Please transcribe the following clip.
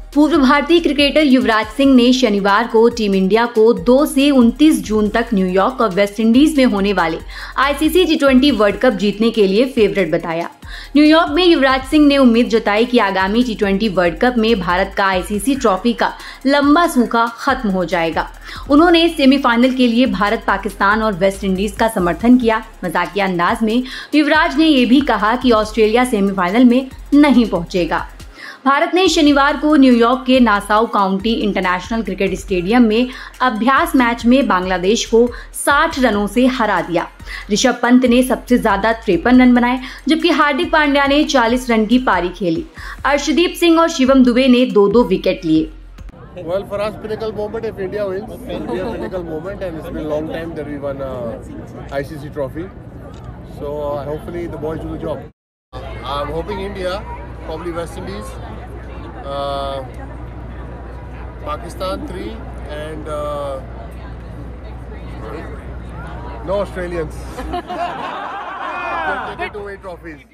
पूर्व भारतीय क्रिकेटर युवराज सिंह ने शनिवार को टीम इंडिया को 2 से 29 जून तक न्यूयॉर्क और वेस्टइंडीज में होने वाले आईसीसी टी20 वर्ल्ड कप जीतने के लिए फेवरेट बताया। न्यूयॉर्क में युवराज सिंह ने उम्मीद जताई कि आगामी टी20 वर्ल्ड कप में भारत का आईसीसी ट्रॉफी का लंबा सूखा खत्म हो जाएगा। उन्होंने सेमीफाइनल के लिए भारत, पाकिस्तान और वेस्टइंडीज का समर्थन किया। मजाकिया अंदाज में युवराज ने यह भी कहा कि ऑस्ट्रेलिया सेमीफाइनल में नहीं पहुंचेगा। भारत ने शनिवार को न्यूयॉर्क के Nassau county international cricket stadium में अभ्यास मैच में बांग्लादेश को 60 रनों से हरा दिया। ऋषभ पंत ने सबसे ज्यादा 53 रन बनाए, जबकि हार्दिक पांड्या ने 40 रन की पारी खेली। अर्शदीप सिंह और शिवम दुबे ने 2-2 विकेट लिए। Well, for us, pinnacle moment if India wins. It will be a pinnacle moment, and it's been a long time that we won ICC trophy. So hopefully the boys do the job. I'm hoping India, probably West Indies, Pakistan 3, and no Australians. They'll take it to 8 trophies.